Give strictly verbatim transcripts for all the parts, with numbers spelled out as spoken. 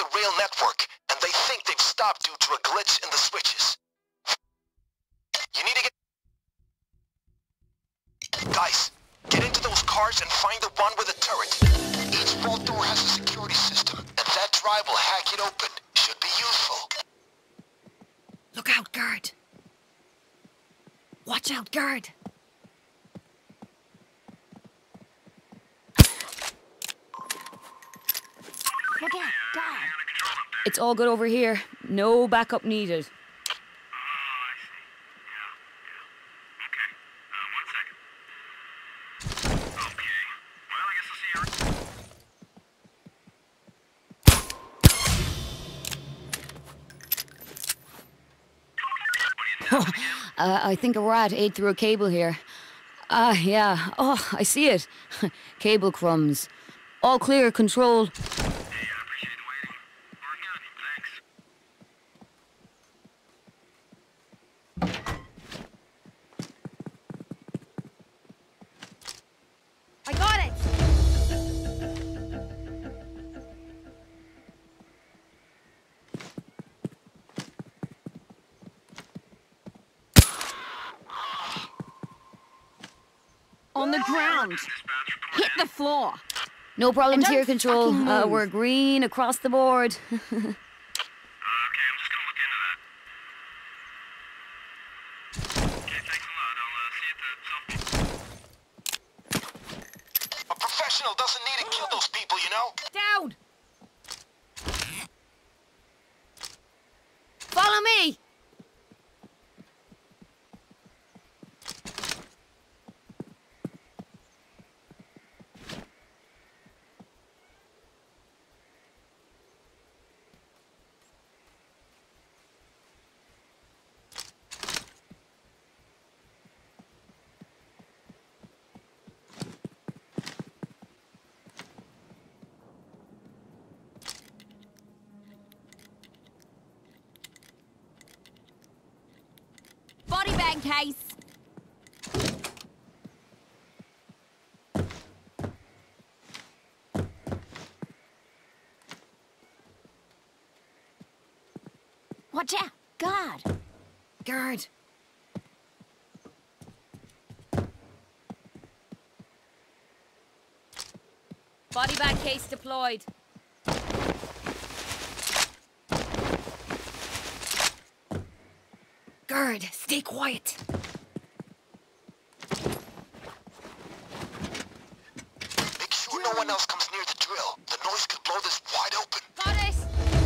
the rail network, and they think they've stopped due to a glitch in the switches. You need to get... Guys, get into those cars and find the one with the turret. Each vault door has a security system, and that drive will hack it open. Should be useful. Look out, guard. Watch out, guard. Look out, guard. It's all good over here. No backup needed. Oh, uh, I think a rat ate through a cable here. Ah, uh, yeah. Oh, I see it. Cable crumbs. All clear, control. Hey, I appreciate the waiting. Working on it, thanks. I got it! On the ground. Hit the floor. No problems here, Control. Uh, we're green across the board. Uh, okay, I'm just gonna look into that. Okay, thanks a lot. I'll uh, see you at the self. A professional doesn't need to kill those people, you know? Down! Follow me! Body bag case. Watch out, guard. Guard. Body bag case deployed. Guard, stay quiet. Make sure no one else comes near the drill. The noise could blow this wide open. Got it!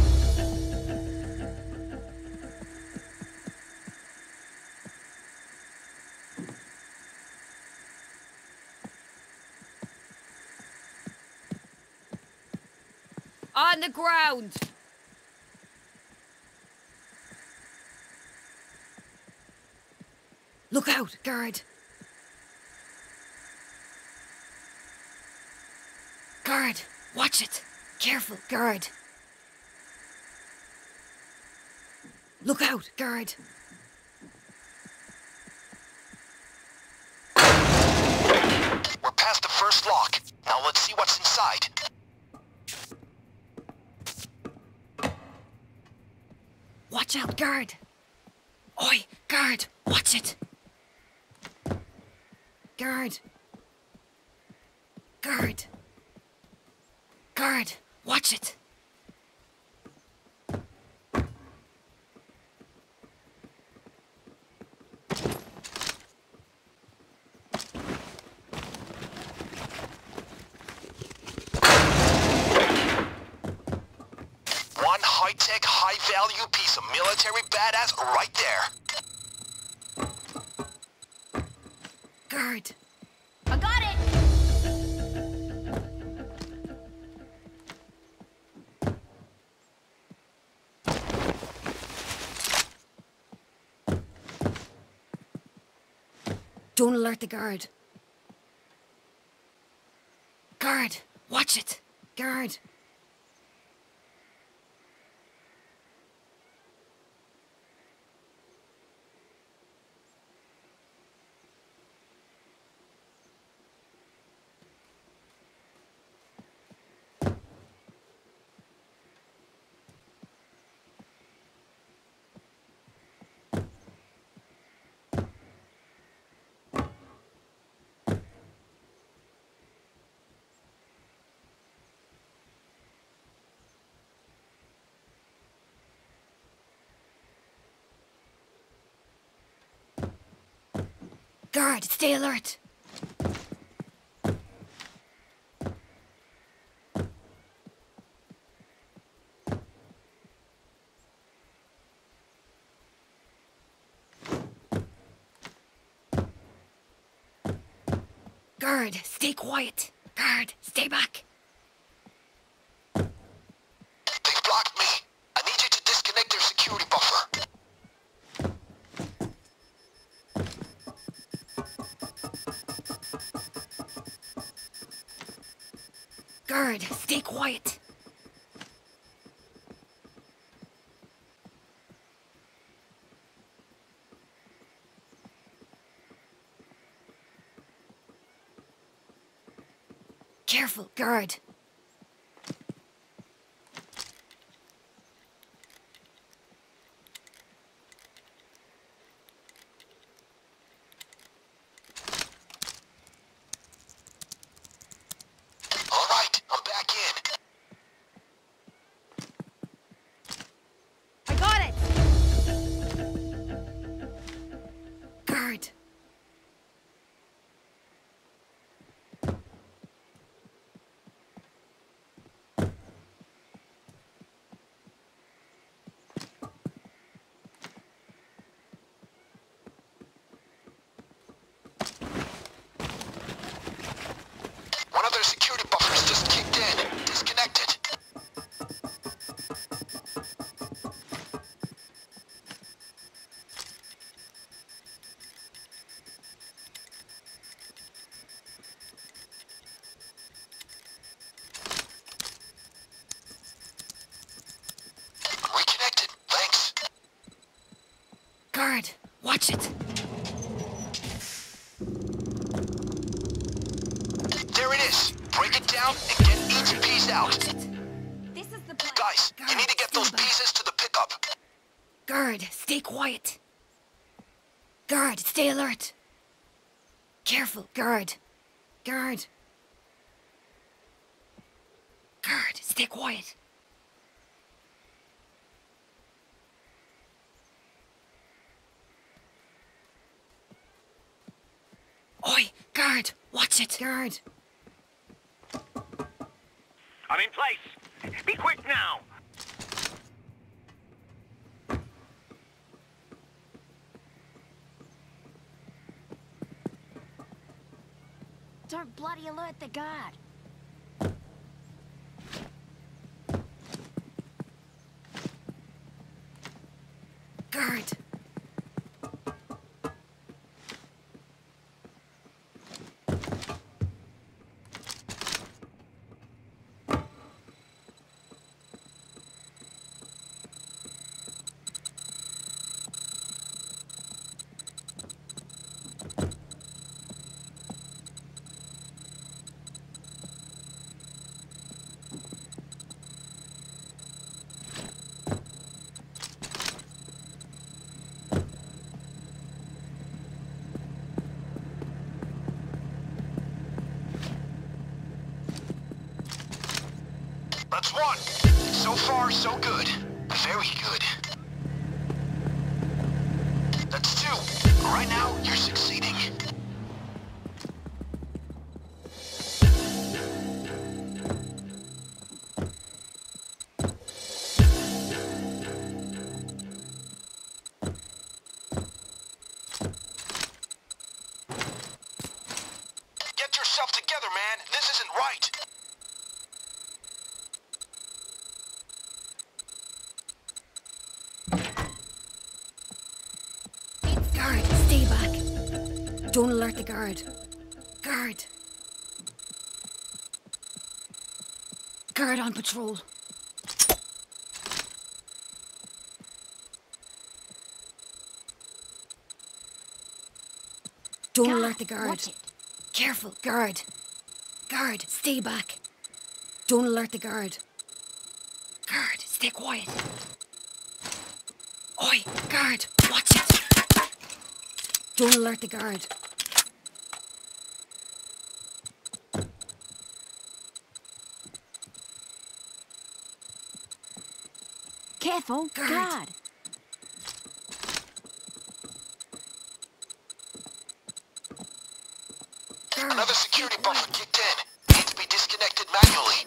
On the ground! Look out, guard! Guard, watch it! Careful, guard! Look out, guard! We're past the first lock. Now let's see what's inside. Watch out, guard! Oi, guard, watch it! Guard! Guard! Guard, watch it! One high-tech, high-value piece of military badass right there. Guard! I got it! Don't alert the guard. Guard, watch it. Guard. Guard, stay alert. Guard, stay quiet. Guard, stay back. They've blocked me. I need you to disconnect their security buffer. Guard, stay quiet. Careful, guard. All right, I'm back in. I got it! Guard. One of their security buffers just kicked in. Disconnected. I'm reconnected. Thanks. Guard, watch it. There it is. Break it down and get each piece out. Watch it. This is the plan. Guys, you need to get those pieces to the pickup. Guard, stay quiet. Guard, stay alert. Careful, guard. Guard. Guard, stay quiet. Oi, guard, watch it. Guard. I'm in place. Be quick now. Don't bloody alert the guard. Guard. That's one. So far, so good. Very good. That's two. Right now, you're succeeding. Get yourself together, man. This isn't right. Guard, stay back. Don't alert the guard. Guard. Guard on patrol. Don't Guard, alert the guard. watch it. Careful, guard. Guard, stay back. Don't alert the guard. Guard, stay quiet. Oi, guard, watch it. Don't alert the guard. Careful, Guard. guard. security buffer kicked in. Needs to be disconnected manually.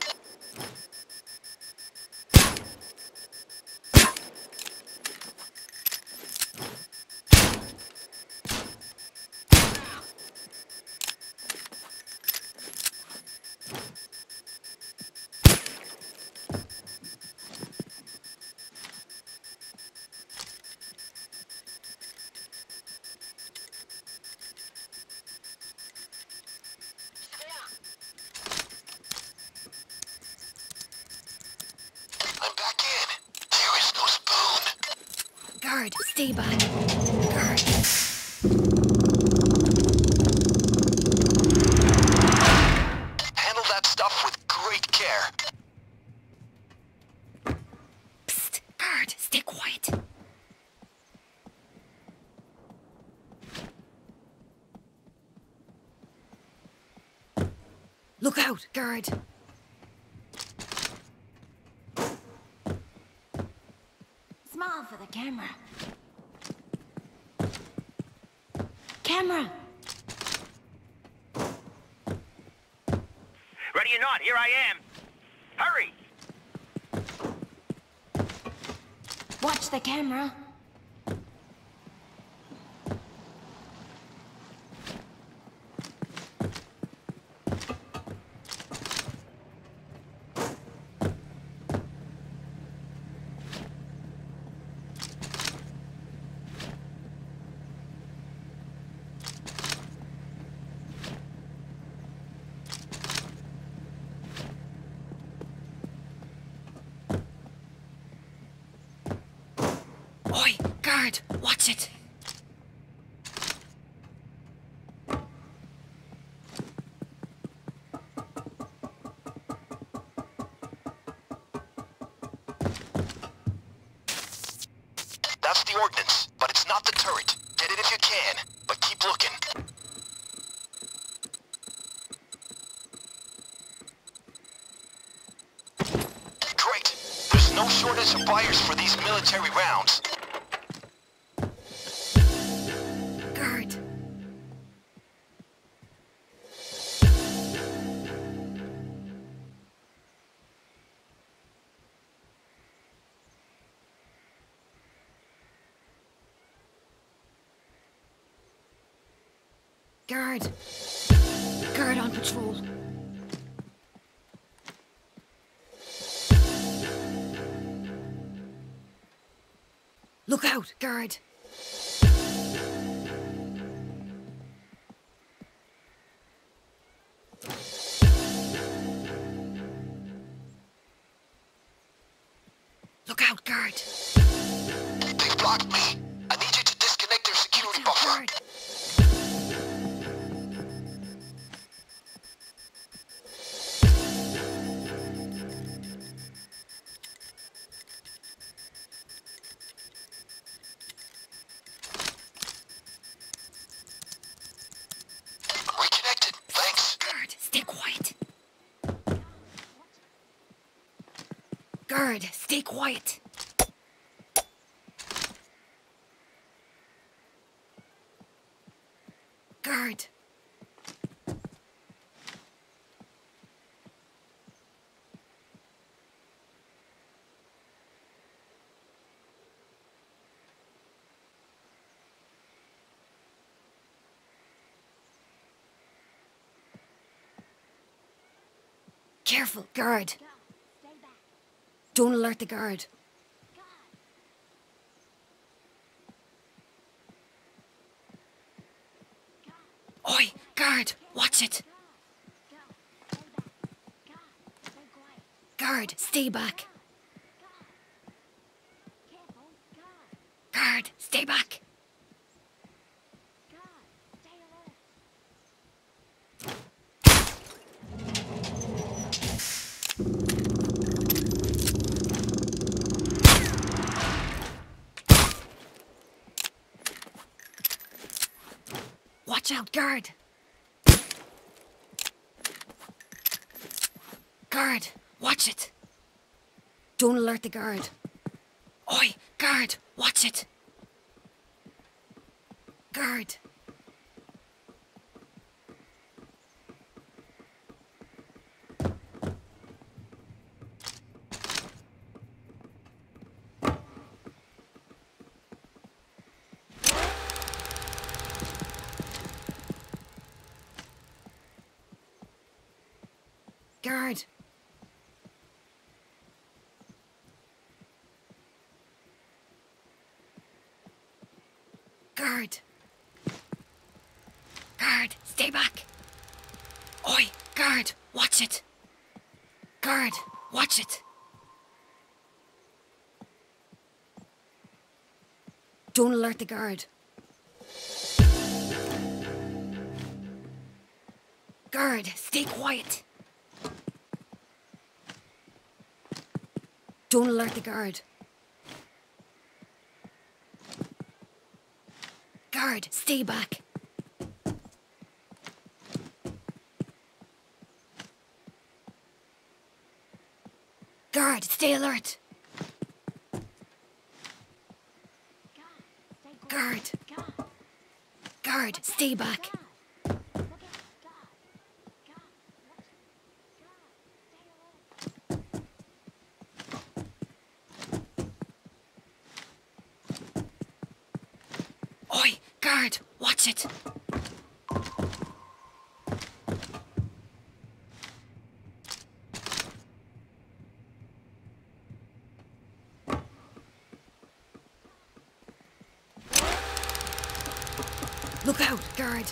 I'm back in. There is no spoon. Guard, stay back. Guard. Handle that stuff with great care. Psst. Guard, stay quiet. Look out, guard. Smile for the camera. Camera! Ready or not, here I am. Hurry! Watch the camera. Oi, guard, watch it. That's the ordnance, but it's not the turret. Get it if you can, but keep looking. Great. There's no shortage of buyers for these military rounds. Guard. Guard. Guard on patrol. Look out, guard. Look out, guard. They've blocked me. I need you to disconnect their security buffer. Guard. Reconnected. Thanks. Guard, stay quiet. Guard, stay quiet. Guard. Careful, guard. Stay back. Don't alert the guard. Oi, guard, watch it. Guard, stay back. Guard, stay back. Watch out, guard. Guard, watch it. Don't alert the guard. Oi, guard, watch it. Guard. Guard. Guard, stay back. Oi, guard, watch it. Guard, watch it. Don't alert the guard. Guard, stay quiet. Don't alert the guard. Guard, stay back. Guard, stay alert. Guard. Guard, stay back. Oi, guard, watch it. Look out, guard.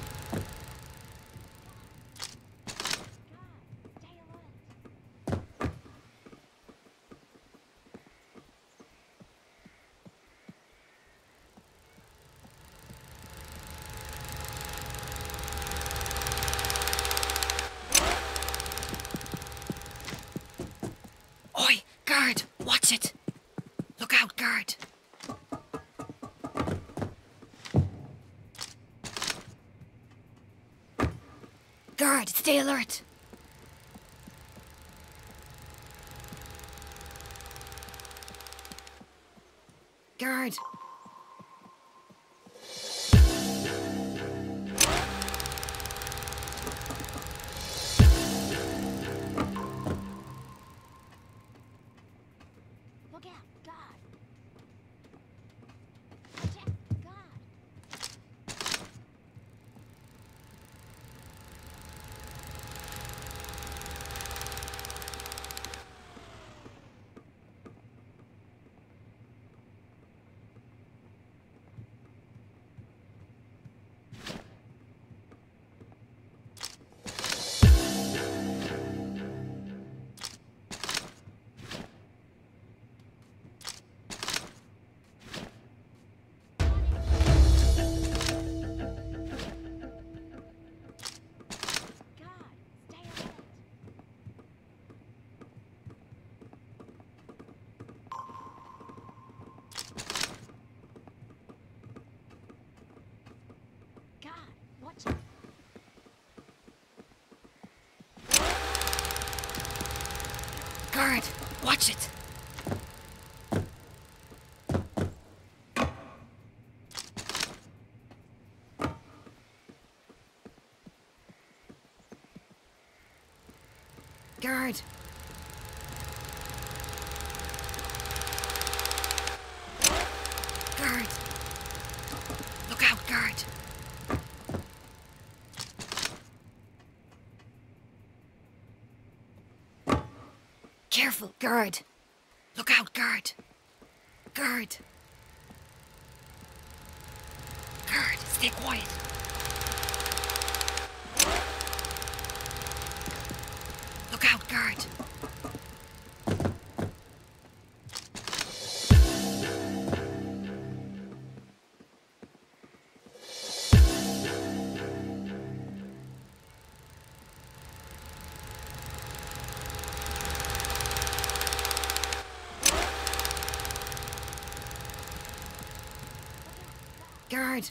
Oi, guard, watch it. Look out, guard. Guard, stay alert. Guard. Look out, guard. Check, guard. Watch it. Guard, watch it. Guard. Guard. Look out, guard. Careful, guard. Look out, guard. Guard. Guard, stay quiet. Look out, guard. Guard.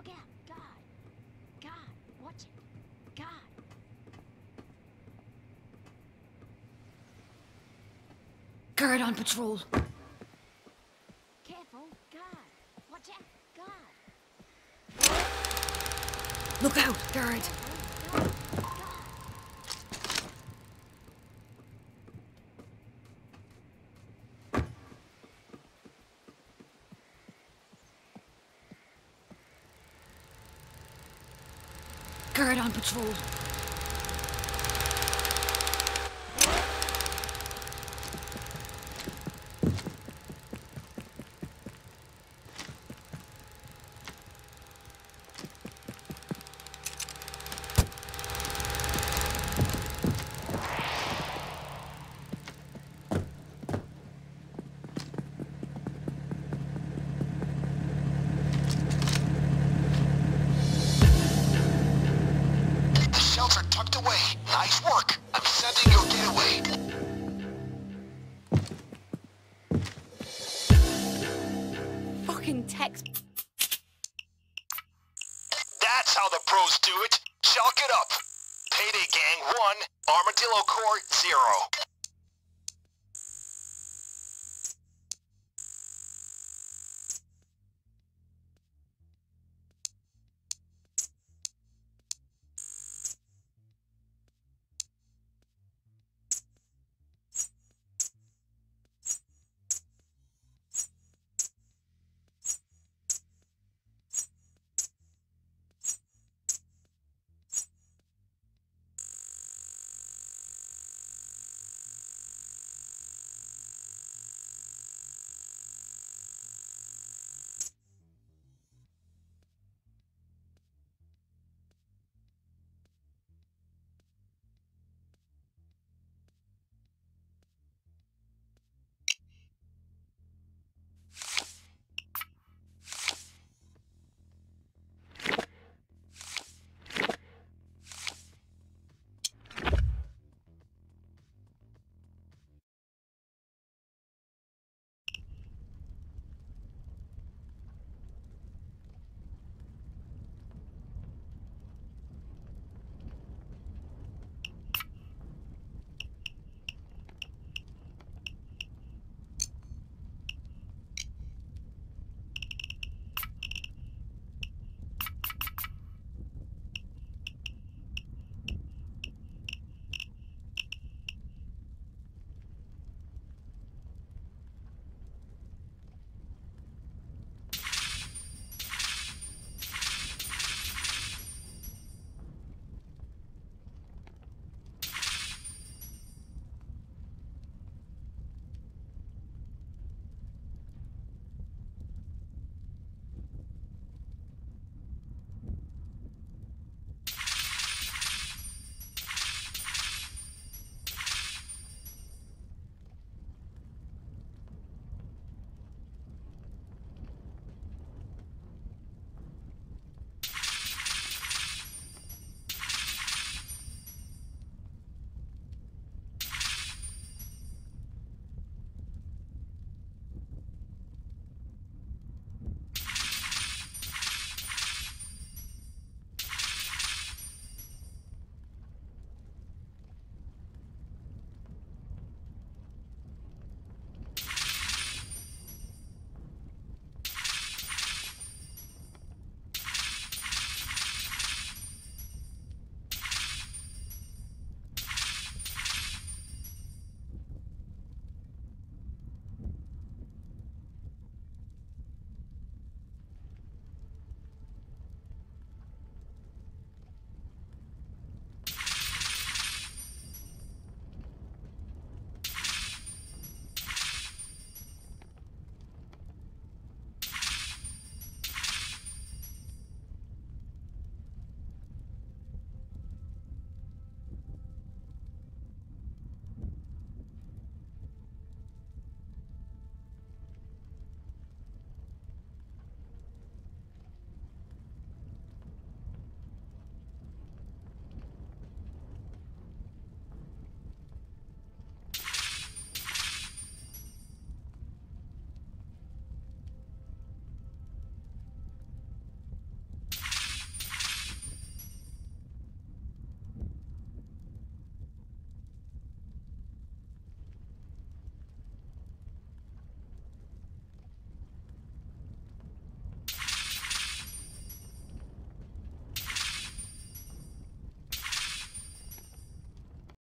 Look out. God. God. Watch it. God. Guard on patrol. Careful. God. Watch out. God. Look out, guard. God. God. Guard on patrol. The shells are tucked away. Nice work. I'm sending your getaway. Fucking text. That's how the pros do it. Chalk it up. Payday Gang one, Armadillo Core zero.